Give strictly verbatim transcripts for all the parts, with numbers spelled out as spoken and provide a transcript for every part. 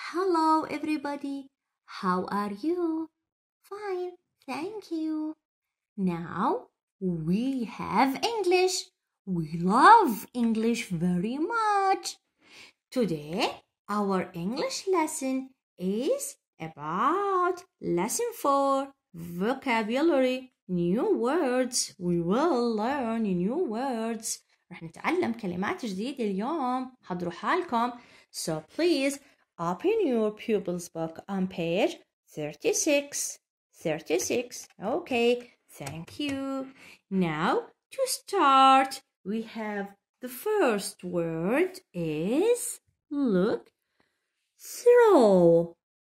Hello everybody, how are you? Fine, thank you. Now we have English. We love English very much. Today our English lesson is about lesson four, vocabulary, new words. We will learn new words. رح نتعلم كلمات جديدة اليوم. حضروا حالكم. So please open your pupil's book on page thirty-six. thirty-six. Okay, thank you. Now to start, we have the first word is look, throw,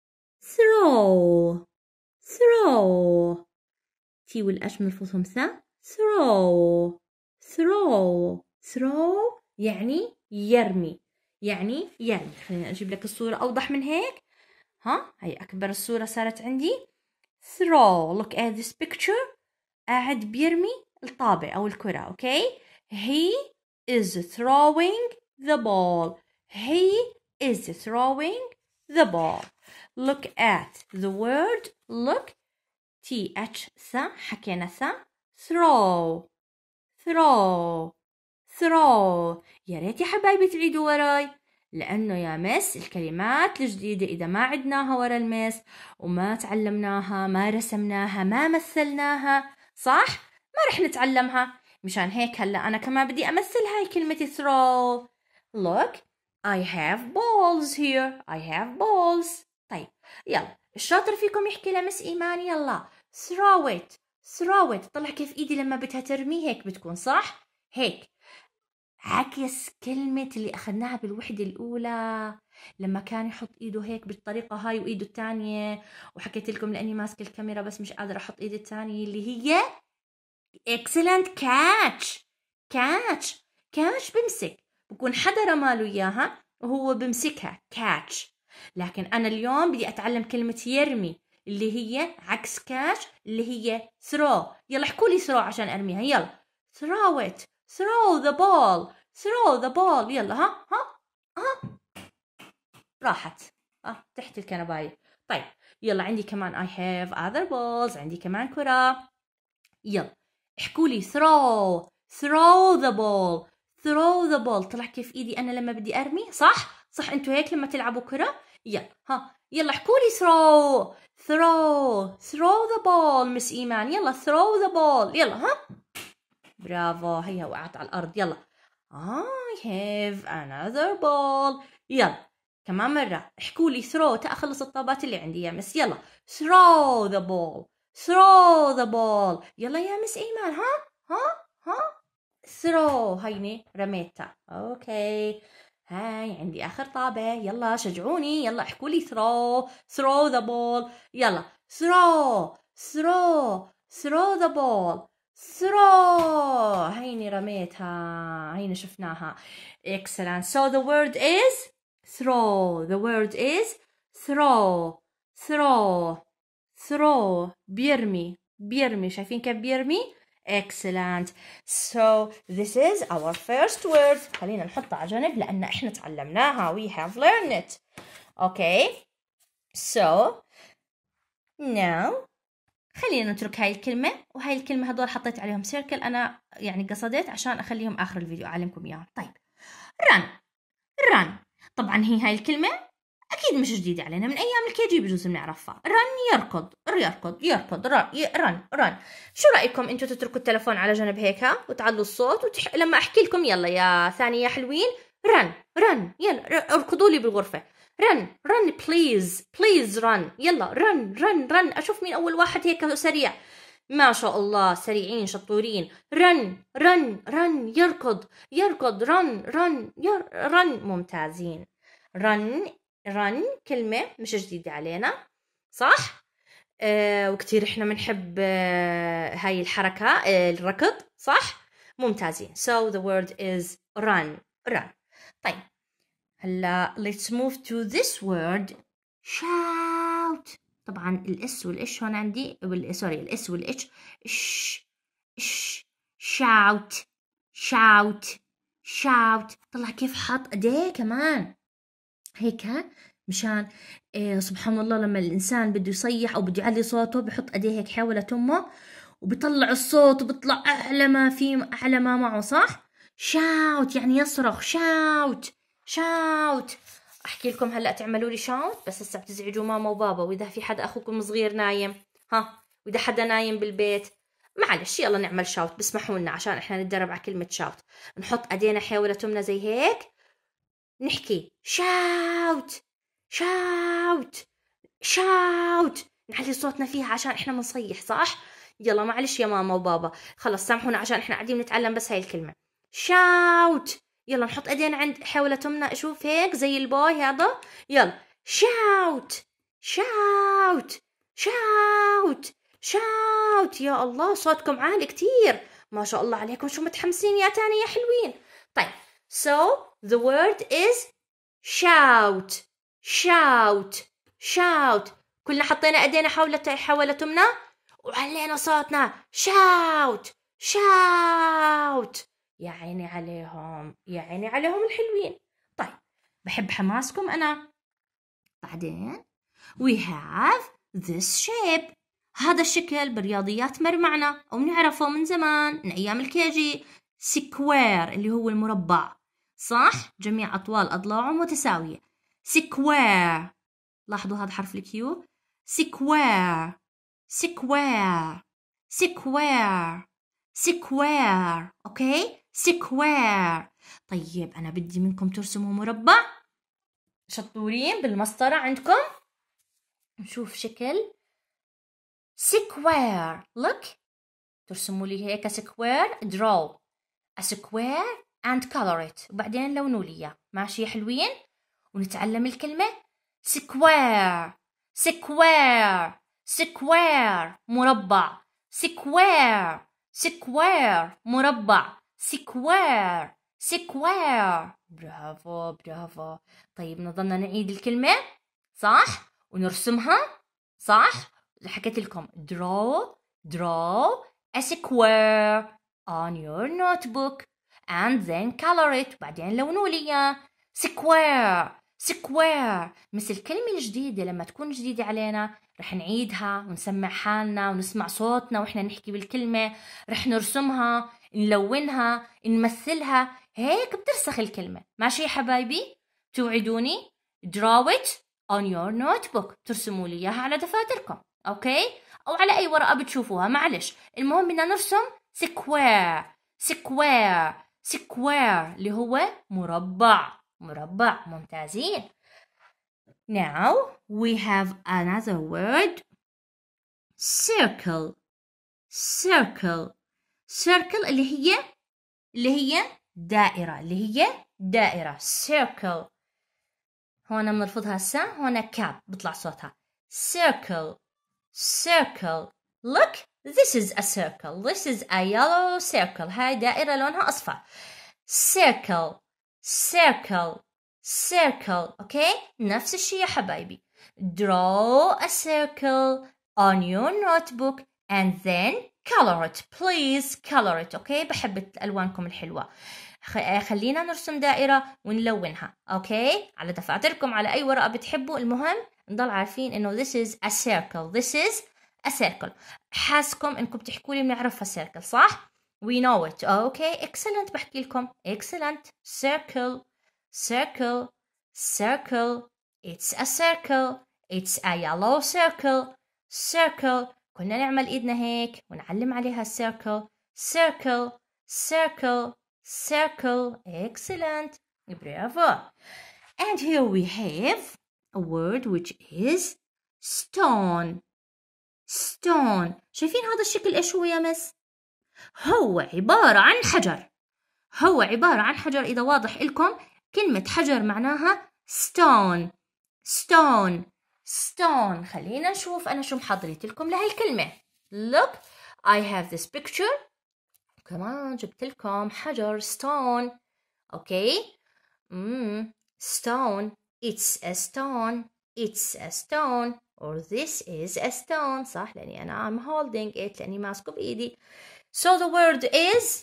throw, throw. تي والأش مرفوضهم ثا. throw, throw, throw يعني يرمي. يعني يرمي. خلينا أجيب لك الصورة أوضح من هيك. ها هي أكبر الصورة صارت عندي. throw. Look at this picture. قاعد بيرمي الطابع أو الكرة. أوكي. He is throwing the ball. He is throwing the ball. Look at the word look. T H ثا حكينا ثا. throw, throw, throw. يا ريت يا حبايبي تعيدوا وراي، لأنه يا مس الكلمات الجديدة إذا ما عدناها ورا المس وما تعلمناها ما رسمناها ما مثلناها صح ما رح نتعلمها. مشان هيك هلأ أنا كمان بدي أمثل هاي كلمة throw. Look, I have balls here. I have balls. طيب يلا الشاطر فيكم يحكي لمس إيمان. يلا throw it, throw it. طلع كيف إيدي لما بدها ترمي هيك بتكون صح. هيك عكس كلمة اللي أخذناها بالوحدة الأولى لما كان يحط إيده هيك بالطريقة هاي وإيده الثانية، وحكيت لكم لأني ماسك الكاميرا بس مش قادرة أحط إيدي الثانية اللي هي excellent catch. catch catch بمسك، بكون حدا رماله إياها وهو بمسكها catch. لكن أنا اليوم بدي أتعلم كلمة يرمي اللي هي عكس catch اللي هي throw. يلا احكوا لي throw عشان أرميها. يلا throw it, throw the ball, throw the ball. يلا ها ها ها راحت اه تحت الكنباية. طيب يلا عندي كمان I have other balls. عندي كمان كرة. يلا احكوا لي throw, throw the ball, throw the ball. طلع كيف ايدي انا لما بدي ارمي صح صح. انتوا هيك لما تلعبوا كرة. يلا ها يلا احكوا لي throw, throw, throw the ball. مس ايمان يلا throw the ball. يلا ها برافو. هيها وقعت على الارض. يلا I have another ball. يلا كمان مرة احكوا لي throw. تأخلص الطابات اللي عندي يا مس. يلا throw the ball, throw the ball. يلا يا مس إيمان ها ها ها throw. هيني رميتها. اوكي هاي عندي آخر طابة. يلا شجعوني. يلا احكوا لي throw, throw the ball. يلا throw, throw, throw the ball, throw. هيني رميتها. هيني شفناها. excellent. So the word is throw. The word is throw, throw, throw. بيرمي بيرمي. شايفين كيف بيرمي. excellent. So this is our first word. خلينا نحطها على جنب لأن إحنا تعلمناها. We have learned it. Okay. So now خلينا نترك هاي الكلمة وهاي الكلمة هدول حطيت عليهم سيركل. أنا يعني قصدت عشان أخليهم آخر الفيديو أعلمكم إياهم. طيب run, run. طبعا هي هاي الكلمة أكيد مش جديدة علينا، من أيام الكي جي بجوز بنعرفها. run يركض يركض يركض. run run. شو رأيكم أنتوا تتركوا التلفون على جنب هيك وتعلوا الصوت وتح... لما أحكي لكم يلا يا ثانية يا حلوين run run. يلا اركضوا لي بالغرفة. run run please please run. يلا run run run. أشوف مين أول واحد هيك سريع. ما شاء الله سريعين شطورين. run run run يركض يركض. run run ير... run ممتازين. run run كلمة مش جديدة علينا صح. آه وكتير احنا بنحب آه هاي الحركة آه الركض صح. ممتازين. So the word is run run. طيب هلا let's move to this word shout. طبعا الاس والاتش هون عندي سوري الاس والاتش ش ش shout shout shout. طلع كيف حط ايديه كمان هيك مشان إيه سبحان الله لما الإنسان بده يصيح أو بده يعلي صوته بحط أيديه هيك حول تمه وبيطلع الصوت وبيطلع أعلى ما في أعلى ما معه، صح؟ شاوت يعني يصرخ، شاوت شاوت. أحكي لكم هلأ تعملوا لي شاوت، بس هسه بتزعجوا ماما وبابا، وإذا في حدا أخوكم صغير نايم، ها، وإذا حدا نايم بالبيت، معلش يلا نعمل شاوت، بسمحوا لنا عشان إحنا نتدرب على كلمة شاوت. نحط أيدينا حول تمنا زي هيك، نحكي شاوت شاوت شاوت، نعلي صوتنا فيها عشان احنا بنصيح، صح؟ يلا معلش يا ماما وبابا، خلص سامحونا عشان احنا قاعدين نتعلم بس هاي الكلمة شاوت. يلا نحط ايدينا عند حول تمنا، اشوف هيك زي البوي هذا، يلا شاوت شاوت شاوت شاوت. يا الله صوتكم عالي كتير، ما شاء الله عليكم، شو متحمسين يا تاني يا حلوين. طيب so the word is shout shout shout. كلنا حطينا ايدينا حول حول تمنا وعلينا صوتنا shout shout. يا عيني عليهم، يا عيني عليهم الحلوين. طيب بحب حماسكم انا. بعدين we have this shape، هذا الشكل بالرياضيات مر معنا او نعرفه من زمان من ايام الكيجي، سكوير اللي هو المربع، صح؟ جميع اطوال اضلاعه متساويه، سكوير. لاحظوا هذا حرف الكيو، سكوير سكوير سكوير سكوير، اوكي سكوير. طيب انا بدي منكم ترسموا مربع، شطورين بالمسطره عندكم، نشوف شكل سكوير. look، ترسموا لي هيك سكوير، draw a square and color it، وبعدين لونوا لي اياه، ماشي يا حلوين؟ ونتعلم الكلمة سكوير سكوير سكوير مربع، سكوير سكوير مربع، سكوير سكوير. برافو برافو. طيب نضلنا نعيد الكلمة، صح؟ ونرسمها، صح؟ حكيت لكم draw draw a square on your notebook and then color it، بعدين لونوا لي اياه square square. مثل الكلمة الجديدة لما تكون جديدة علينا رح نعيدها ونسمع حالنا ونسمع صوتنا وإحنا نحكي بالكلمة، رح نرسمها نلونها نمثلها، هيك بترسخ الكلمة، ماشي يا حبايبي؟ توعدوني draw it on your notebook، ترسموا لي إياها على دفاتركم، أوكي؟ أو على أي ورقة بتشوفوها، معلش، المهم بدنا نرسم square square square اللي هو مربع مربع. ممتازين. Now we have another word circle circle circle اللي هي اللي هي دائرة، اللي هي دائرة circle. هون بنرفضها هسه، هون كاب بطلع صوتها circle circle. look this is a circle, this is a yellow circle، هاي دائرة لونها أصفر. circle circle circle، اوكي نفس الشيء يا حبايبي. draw a circle on your notebook and then color it، please color it، اوكي بحب ألوانكم الحلوة. خلينا نرسم دائرة ونلونها، اوكي على دفاتركم على أي ورقة بتحبوا، المهم نضل عارفين إنه this is a circle this is a circle. حاسكم إنكم بتحكوا لي بنعرفها circle، صح؟ we know it. okay excellent. بحكي لكم excellent. circle circle circle it's a circle it's a yellow circle circle. كنا نعمل إيدنا هيك ونعلم عليها circle circle circle circle. excellent. برافو. and here we have a word which is stone stone. شايفين هذا الشكل إيش هو يا مس؟ هو عبارة عن حجر، هو عبارة عن حجر. إذا واضح لكم كلمة حجر معناها stone stone stone. خلينا نشوف أنا شو محضرت لكم لهي الكلمة. look I have this picture، كمان جبت لكم حجر stone، أوكي mm. stone it's a stone it's a stone or this is a stone، صح لأني أنا I'm holding it لأني ماسكه بإيدي. so the word is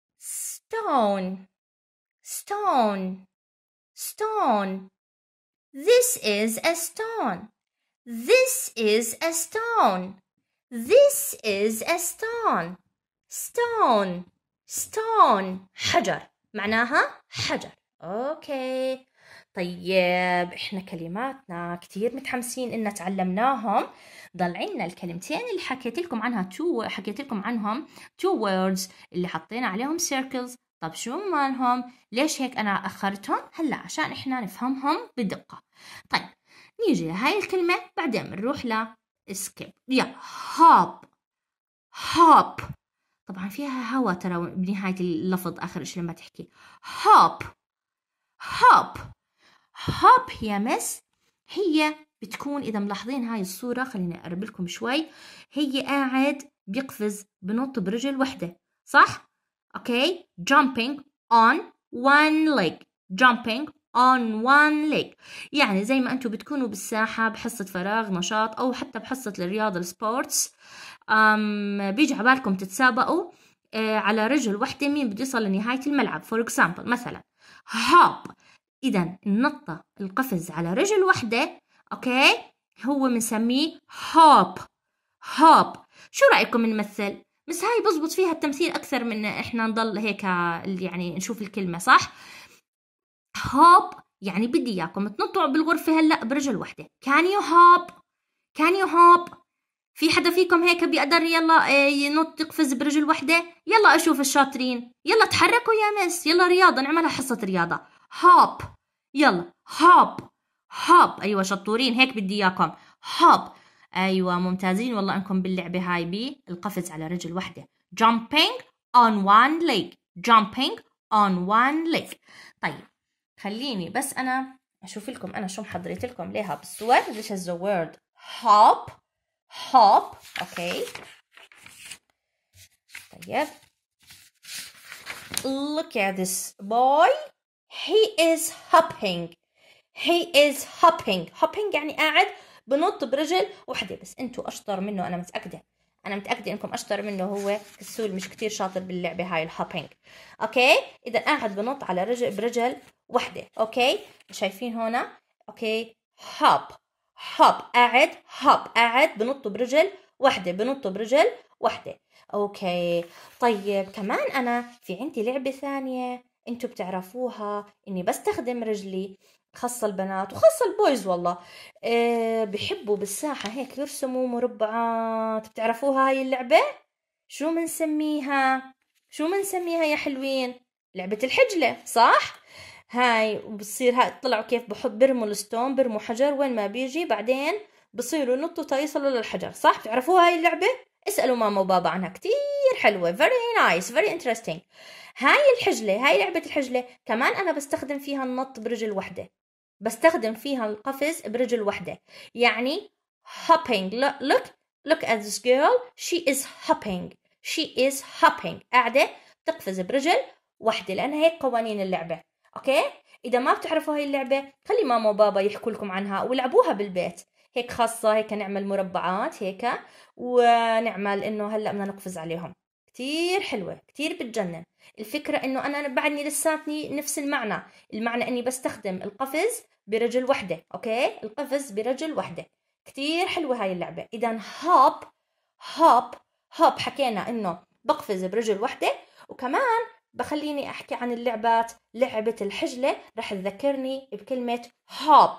stone stone stone. This is a stone. This is a stone. This is a stone. Stone. Stone. حجر. معناها حجر. أوكي. طيب إحنا كلماتنا كتير متحمسين إن تعلمناهم. ضل عنا الكلمتين اللي حكيت لكم عنها two حكيت لكم عنهم two words اللي حطينا عليهم circles. طب شو مالهم؟ ليش هيك أنا أخرتهم؟ هلا عشان إحنا نفهمهم بدقة. طيب نيجي لهاي الكلمة بعدين بنروح ل skip. يلا hop. hop. طبعا فيها هوا ترى بنهاية اللفظ آخر شيء لما تحكي hop. hop. hop يا مس هي بتكون إذا ملاحظين هاي الصورة، خليني أقرب لكم شوي، هي قاعد بيقفز بنط برجل وحدة، صح؟ أوكي. jumping on one leg. jumping on one leg يعني زي ما أنتم بتكونوا بالساحة بحصة فراغ نشاط أو حتى بحصة الرياضة السبورتس، أم بيجي عبالكم تتسابقوا آه على رجل وحدة مين بده يصل لنهاية الملعب. for example مثلا hop. إذا النطة القفز على رجل وحدة أوكي هو بنسميه hop. hop. شو رأيكم نمثل؟ بس هاي بزبط فيها التمثيل أكثر من إحنا نضل هيك يعني نشوف الكلمة، صح؟ hop يعني بدي إياكم تنطوا بالغرفة هلأ برجل وحدة. can you hop؟ can you hop؟ في حدا فيكم هيك بيقدر يلا ينط يقفز برجل وحدة؟ يلا أشوف الشاطرين، يلا تحركوا يا مس، يلا رياضة نعملها حصة رياضة. hop. يلا hop. hop. أيوة شطورين، هيك بدي إياكم hop. أيوة ممتازين والله أنكم باللعبة هاي بالقفز على رجل واحدة. jumping on one leg. jumping on one leg. طيب خليني بس أنا أشوف لكم أنا شو محضرت لكم ليها بالصور. This is the word hop. hop. أوكي. طيب look at this boy. He is hopping. He is hopping. hopping يعني قاعد بنط برجل وحدة. بس انتوا أشطر منه، أنا متأكدة أنا متأكدة إنكم أشطر منه. هو كسول مش كتير شاطر باللعبة هاي الهوبينج. أوكي. إذا قاعد بنط على رجل برجل وحدة. أوكي شايفين هنا؟ أوكي hop. hop قاعد hop قاعد بنط برجل وحدة بنط برجل وحدة. أوكي طيب كمان أنا في عندي لعبة ثانية انتوا بتعرفوها، اني بستخدم رجلي، خاصة البنات وخاصة البويز والله أه بحبوا بالساحة هيك يرسموا مربعات. بتعرفوها هاي اللعبة؟ شو منسميها؟ شو منسميها يا حلوين؟ لعبة الحجلة، صح؟ هاي بصير هاي طلعوا كيف بحط برموا الستون، برموا حجر وين ما بيجي، بعدين بصيروا ينطوا تيصلوا للحجر، صح؟ بتعرفوها هاي اللعبة؟ اسألوا ماما وبابا عنها، كتير حلوة. very nice very interesting. هاي الحجلة، هاي لعبة الحجلة كمان أنا بستخدم فيها النط برجل وحدة، بستخدم فيها القفز برجل وحدة. يعني hopping. look look at this girl. she is hopping. she is hopping. قاعدة تقفز برجل وحدة، لأن هيك قوانين اللعبة. أوكي إذا ما بتعرفوا هاي اللعبة خلي ماما وبابا يحكوا لكم عنها ولعبوها بالبيت. هيك خاصة هيك نعمل مربعات هيك ونعمل إنه هلأ بدنا نقفز عليهم. كتير حلوة كتير بتجنن. الفكرة إنه أنا بعدني لساتني نفس المعنى. المعنى إني بستخدم القفز برجل وحدة. أوكي القفز برجل وحدة. كتير حلوة هاي اللعبة. إذن hop hop hop حكينا إنه بقفز برجل وحدة. وكمان بخليني أحكي عن اللعبات. لعبة الحجلة رح تذكرني بكلمة hop.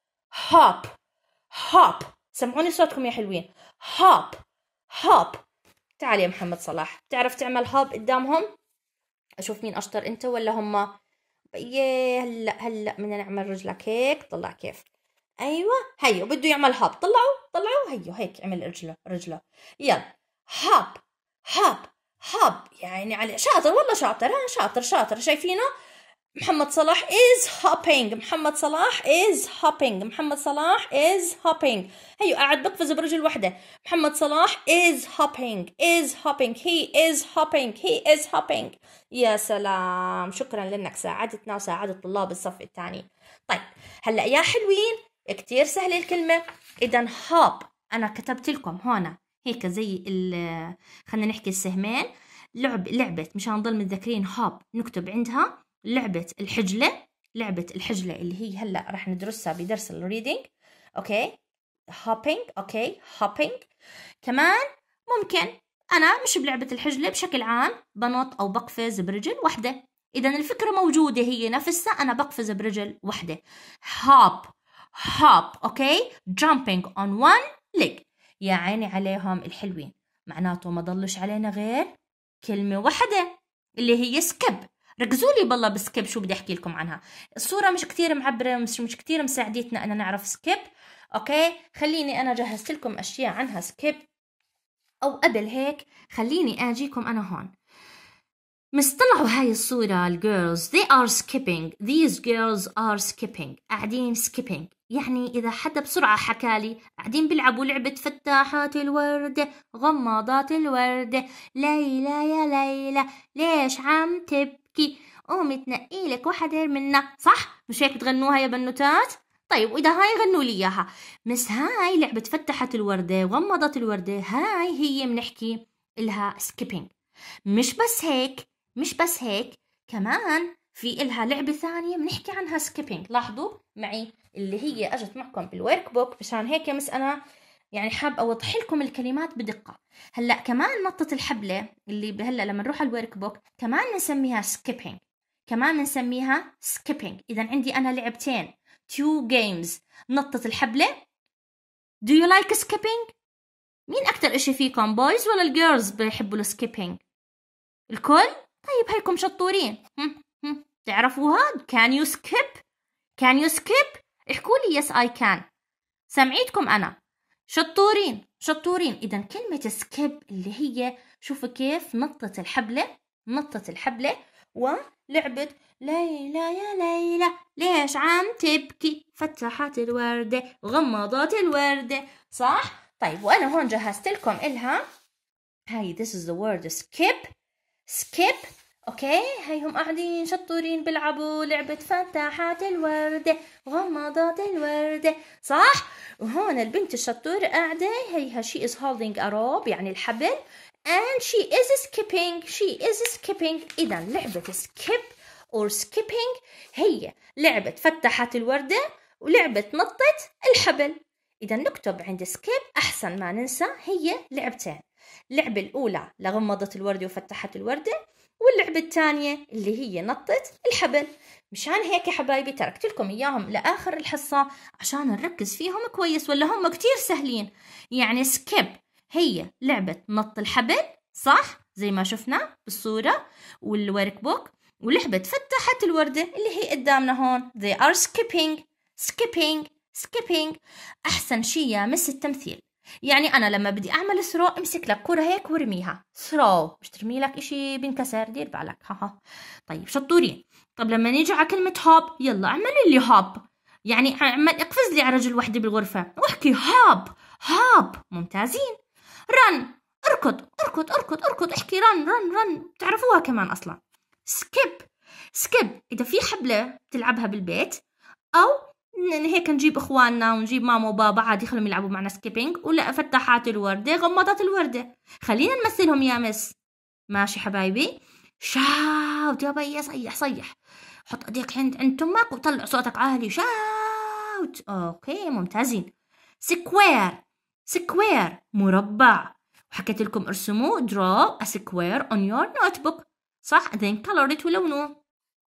hop hop. سمعوني صوتكم يا حلوين. hop hop. تعال يا محمد صلاح، بتعرف تعمل هوب قدامهم؟ أشوف مين أشطر أنت ولا هما؟ ياه هلا هلا بدنا نعمل رجلك هيك، طلع كيف. أيوة هيو بده يعمل هوب. طلعوا طلعوا هيو هيك عمل رجله رجله. يلا هوب هوب هوب. يعني علي شاطر والله شاطر. ها شاطر شاطر. شايفينه؟ محمد صلاح is hopping. محمد صلاح is hopping. محمد صلاح is hopping. هيو قاعد بقفز برجل وحدة. محمد صلاح is hopping is hopping. he is hopping he is hopping. يا سلام، شكرا لأنك ساعدتنا وساعدت طلاب الصف الثاني. طيب هلأ يا حلوين كتير سهلة الكلمة. إذن hop أنا كتبت لكم هنا هيك زي ال خلينا نحكي السهمين. لعب لعبة مشان نضل متذكرين hop نكتب عندها لعبة الحجلة. لعبة الحجلة اللي هي هلأ رح ندرسها بدرس الريدينج. أوكي hopping. أوكي hopping. كمان ممكن أنا مش بلعبة الحجلة بشكل عام بنط أو بقفز برجل واحدة. إذا الفكرة موجودة هي نفسها، أنا بقفز برجل واحدة. hop hop. أوكي jumping on one leg. يا عيني عليهم الحلوين، معناته ما ضلش علينا غير كلمة واحدة اللي هي سكيب. ركزوا لي بالله بسكيب شو بدي أحكي لكم عنها. الصورة مش كتير معبرة، مش مش كتير مساعدتنا أن نعرف سكيب. أوكي خليني أنا جهزت لكم أشياء عنها سكيب، أو قبل هيك خليني أجيكم أنا هون. مصطلعوا هاي الصورة الجيرلز they are skipping. these girls are skipping. قاعدين skipping يعني إذا حدا بسرعة حكالي قاعدين بيلعبوا لعبة فتاحات الوردة غماضات الوردة. ليلى يا ليلى ليش عم تبكي، قومي تنقيلك وحدة منا. صح مش هيك بتغنوها يا بنوتات؟ طيب وإذا هاي غنوا لي إياها. مس هاي لعبة فتحت الوردة وغمضت الوردة، هاي هي منحكي إلها skipping. مش بس هيك مش بس هيك كمان في إلها لعبة ثانية بنحكي عنها skipping. لاحظوا معي اللي هي أجت معكم بالورك بوك، مشان هيك مس أنا يعني حاب أوضح لكم الكلمات بدقة. هلأ كمان نطة الحبلة اللي هلأ لما نروح على الورك بوك كمان نسميها skipping، كمان نسميها skipping. إذا عندي أنا لعبتين two games. نطة الحبلة do you like skipping؟ مين أكتر إشي فيكم boys ولا الجيرلز بيحبوا الskipping؟ الكل؟ طيب هيكم شطورين. هم هم تعرفوها؟ can you skip can you skip احكوا لي yes I can. سمعيتكم أنا شطورين شطورين. إذا كلمة skip اللي هي شوفوا كيف نطة الحبلة نطة الحبلة ولعبة ليلى يا ليلى ليش عم تبكي فتحت الوردة غمضت الوردة. صح؟ طيب وأنا هون جهزت لكم إلها هاي this is the word skip skip. اوكي هاي هم قاعدين شطورين بيلعبوا لعبة فتحات الوردة غمضت الوردة. صح؟ وهون البنت الشطورة قاعدة هيها she is holding a rope يعني الحبل and she is skipping she is skipping. إذا لعبة skip or skipping هي لعبة فتحات الوردة ولعبة نطة الحبل. إذا نكتب عند skip أحسن ما ننسى هي لعبتين، اللعبة الأولى لغمضت الوردة وفتحت الوردة، واللعبة الثانية اللي هي نطة الحبل. مشان هيك يا حبايبي تركت لكم إياهم لآخر الحصة عشان نركز فيهم كويس، ولا هم كتير سهلين. يعني سكيب هي لعبة نط الحبل صح زي ما شفنا بالصورة والورك بوك، ولعبة فتحت الوردة اللي هي قدامنا هون they are skipping skipping skipping. أحسن شي يا مس التمثيل. يعني أنا لما بدي أعمل ثرو امسك لك كرة هيك ورميها ثرو، مش ترمي لك إشي بنكسر، دير بالك. ها ها طيب شطورين. طب لما نيجي على كلمة هوب يلا اعمل لي هوب، يعني اعمل اقفز لي على رجل وحدة بالغرفة واحكي هوب هوب. ممتازين. رن اركض اركض اركض اركض احكي رن رن رن، بتعرفوها كمان أصلا. سكيب سكيب إذا في حبلة بتلعبها بالبيت أو هيك نجيب إخواننا ونجيب ماما وبابا عادي خلهم يلعبوا معنا سكيبينج، ولا فتحات الوردة غمضت الوردة. خلينا نمثلهم يا مس. ماشي حبايبي. شاوت يا بي صيح صيح، حط ايديك عند عند تمك وطلع صوتك عالي شاوت. اوكي ممتازين. سكوير سكوير مربع، وحكيت لكم ارسموا draw a square on your notebook صح then color it ولونه.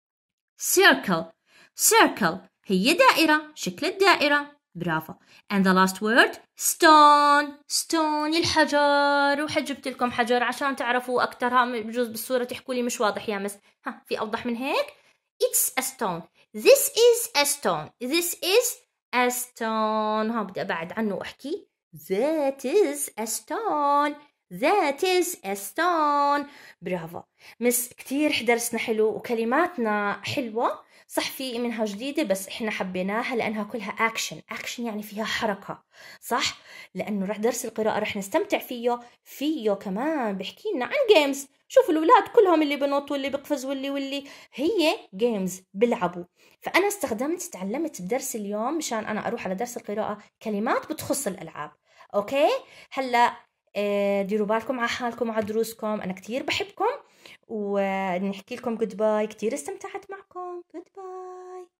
circle circle هي دائرة شكل الدائرة برافو. and the last word stone stone الحجر، وحجبت لكم حجر عشان تعرفوا أكتر. ها بجوز بالصورة تحكوا لي مش واضح يا مس، ها في أوضح من هيك. it's a stone this is a stone this is a stone. ها بدي أبعد عنه وأحكي that is a stone that is a stone. برافو مس كتير درسنا حلو وكلماتنا حلوة صح، في منها جديدة بس إحنا حبيناها لأنها كلها أكشن أكشن يعني فيها حركة صح، لأنه رح درس القراءة رح نستمتع فيه فيه كمان بحكي لنا عن جيمز. شوفوا الأولاد كلهم اللي بنط واللي بقفز واللي واللي هي جيمز بلعبوا. فأنا استخدمت تعلمت بدرس اليوم مشان أنا أروح على درس القراءة كلمات بتخص الألعاب. أوكي هلأ ديروا بالكم على حالكم وعلى دروسكم، أنا كتير بحبكم ونحكي لكم جود باي. كتير استمتعت معكم. جود باي.